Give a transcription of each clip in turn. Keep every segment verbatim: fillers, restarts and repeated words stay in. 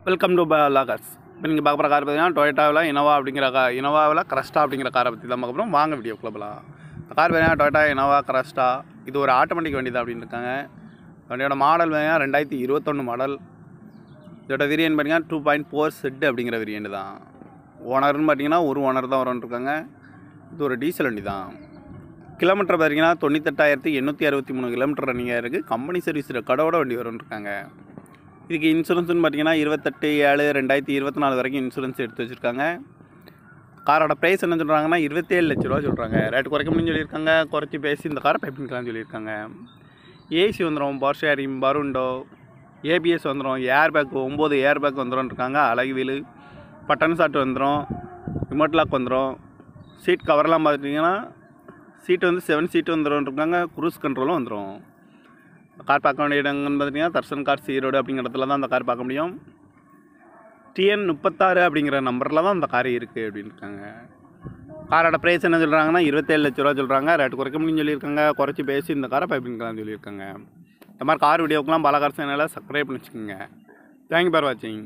Welcome to loggers. இப்போ நீங்கள் பார்க்க போகிற கார் பார்த்தீங்கன்னா டொயோட்டாவில் இனோவா அப்படிங்கிற கா இனோவாவில் கிரஸ்டா அப்படிங்கிற காரை பற்றி தான் பார்க்க போகிறோம். வாங்க வீடியோக்குள்ள போகலாம். கார் பார்த்தீங்கன்னா டொயோட்டா இனோவா கிரஸ்டா. இது ஒரு ஆட்டோமேட்டிக் வண்டி தான் அப்படின்னு இருக்காங்க. வண்டியோட மாடல் பார்த்தீங்கன்னா ரெண்டாயிரத்தி இருபத்தொன்று மாடல். இதோட வேரியன்ட் பார்த்தீங்கன்னா டூ பாயிண்ட் ஃபோர் செட் அப்படிங்கிற வேரியன்ட் தான். ஓனர்னு பார்த்தீங்கன்னா ஒரு ஓனர் தான் வரும்னு இருக்காங்க. இது ஒரு டீசல் வண்டி தான். கிலோமீட்டர் பார்த்தீங்கன்னா தொண்ணூத்தெட்டாயிரத்தி எண்ணூற்றி அறுபத்தி மூணு கிலோமீட்டர் ரன்னிங்காக இருக்குது. கம்பெனி சர்வீஸ் கடவோட வண்டி வரும்னு இருக்காங்க. இதுக்கு இன்சூரன்ஸ்னு பார்த்தீங்கன்னா இருபத்தெட்டு ஏழு ரெண்டாயிரத்தி இருபத்தி நாலு வரைக்கும் இன்சூரன்ஸ் எடுத்து வச்சுருக்காங்க. காரோட ப்ரைஸ் என்ன சொல்கிறாங்கன்னா இருபத்தேழு லட்ச ரூபா சொல்கிறாங்க. ரேட்டு குறைக்க முடியும்னு சொல்லியிருக்காங்க. குறைச்சி பேசி இந்த காரை பைப்பிங்கலாம்னு சொல்லியிருக்காங்க. ஏசி வந்துடும், பவர் ஷேரிங், பருண்டோ, ஏபிஎஸ் வந்துடும், ஏர் பேக் ஒம்பது ஏர் பேக் வந்துடும் இருக்காங்க. அழகு வீலு, பட்டன் சாட்டு வந்துடும், ரிமோட் லாக் வந்துடும். சீட் கவர்லாம் பார்த்துட்டிங்கன்னா சீட்டு வந்து செவன் சீட்டு வந்துடும் இருக்காங்க. குரூஸ் கண்ட்ரோலும் வந்துடும். கார் பார்க்க வேண்டிய இடங்கன்னு பார்த்தீங்கன்னா தர்சன் கார்ஸ் ஈரோடு அப்படிங்கிற இடத்துல தான் அந்த கார் பார்க்க முடியும். டிஎன் முப்பத்தாறு அப்படிங்கிற நம்பரில் தான் அந்த கார் இருக்குது அப்படின்னு இருக்காங்க. காரோட ப்ரைஸ் என்ன சொல்கிறாங்கன்னா இருபத்தேழு லட்ச ரூபா சொல்கிறாங்க. ரேட்டு குறைக்க முடியும்னு சொல்லியிருக்காங்க. குறைச்சி பேசி இந்த காரை பைப்பிங்கலாம்னு சொல்லியிருக்காங்க. இந்த மாதிரி கார் வீடியோக்கெலாம் பல கார் சேனலில் சப்ஸ்கிரைப் பண்ணி வச்சுக்கோங்க. தேங்க்யூ ஃபார் வாட்சிங்.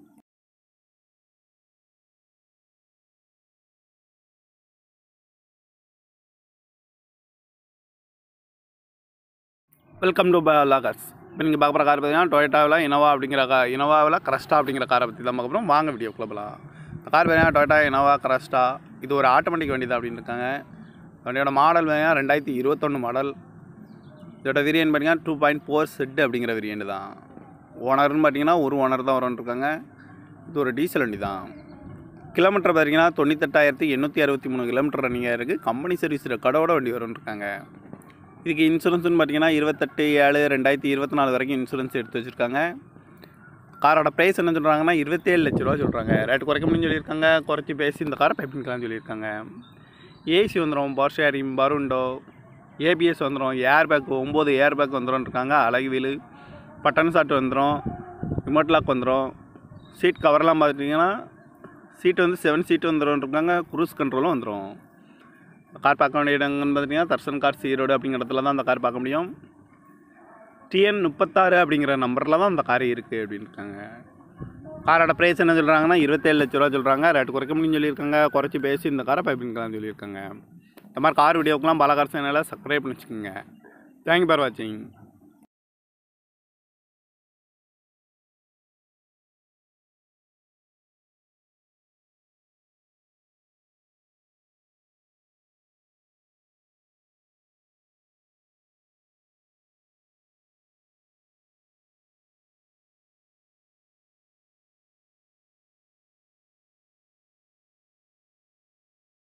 Welcome to loggers. இப்போ நீங்கள் பார்க்க போகிற கார் பார்த்தீங்கன்னா டொயோட்டாவில் இனோவா அப்படிங்கிற கா இனோவாவில் கிரஸ்டா அப்படிங்கிற காரை பற்றி தான் பார்க்க போகிறோம். வாங்க வீடியோக்குள்ள போகலாம். இந்த கார் பார்த்தீங்கன்னா டொயோட்டா இனோவா கிரஸ்டா. இது ஒரு ஆட்டோமேட்டிக் வண்டி தான் அப்படின்னு இருக்காங்க. வண்டியோட மாடல் பார்த்தீங்கன்னா ரெண்டாயிரத்தி இருபத்தொன்று மாடல். இதோட வேரியன்ட் பார்த்தீங்கன்னா டூ பாயிண்ட் ஃபோர் செட் அப்படிங்கிற வேரியன்ட் தான். ஓனர்னு பார்த்தீங்கன்னா ஒரு ஓனர் தான் வரும்னு இருக்காங்க. இது ஒரு டீசல் வண்டி தான். கிலோமீட்டர் பார்த்தீங்கன்னா தொண்ணூத்தெட்டாயிரத்தி எண்ணூற்றி அறுபத்தி மூணு கிலோமீட்டர் ரன்னிங்காக இருக்குது. கம்பெனி சர்வீஸ் கடவோட வண்டி வரும்னு இருக்காங்க. இதுக்கு இன்சூரன்ஸ்னு பார்த்தீங்கன்னா இருபத்தெட்டு ஏழு ரெண்டாயிரத்தி இருபத்தி நாலு வரைக்கும் இன்சூரன்ஸ் எடுத்து வச்சுருக்காங்க. காரோட ப்ரைஸ் என்ன சொல்கிறாங்கன்னா இருபத்தேழு லட்ச ரூபா சொல்கிறாங்க. ரேட்டு குறைக்க முடியும்னு சொல்லியிருக்காங்க. குறைச்சி பேசி இந்த காரை பைப்பிங்கலாம்னு சொல்லியிருக்காங்க. ஏசி வந்துடும், பவர் ஷேரிங், பருண்டோ, ஏபிஎஸ் வந்துடும், ஏர் பேக் ஒம்பது ஏர் பேக் வந்துடும் இருக்காங்க. அழகு வீலு, பட்டன் சாட்டு வந்துடும், ரிமோட் லாக் வந்துடும். சீட் கவர்லாம் பார்த்துட்டிங்கன்னா சீட்டு வந்து செவன் சீட்டு வந்துடும் இருக்காங்க. குரூஸ் கண்ட்ரோலும் வந்துடும். கார் பார்க்க வேண்டிய இடங்கன்னு பார்த்தீங்கன்னா தர்சன் கார்ஸ் ஈரோடு அப்படிங்கிற இடத்துல தான் அந்த கார் பார்க்க முடியும். டிஎன் முப்பத்தாறு அப்படிங்கிற நம்பரில் தான் அந்த கார் இருக்குது அப்படின்னு இருக்காங்க. காரோட ப்ரைஸ் என்ன சொல்கிறாங்கன்னா இருபத்தேழு லட்ச ரூபா சொல்கிறாங்க. ரேட்டு குறைக்க முடியும்னு சொல்லியிருக்காங்க. குறைச்சி பேசி இந்த காரை பைப்பிங்கலாம்னு சொல்லியிருக்காங்க. இந்த மாதிரி கார் வீடியோக்கெலாம் பல கார் சேனலில் சப்ஸ்கிரைப் பண்ணி வச்சுக்கோங்க. தேங்க்யூ ஃபார் வாட்சிங்.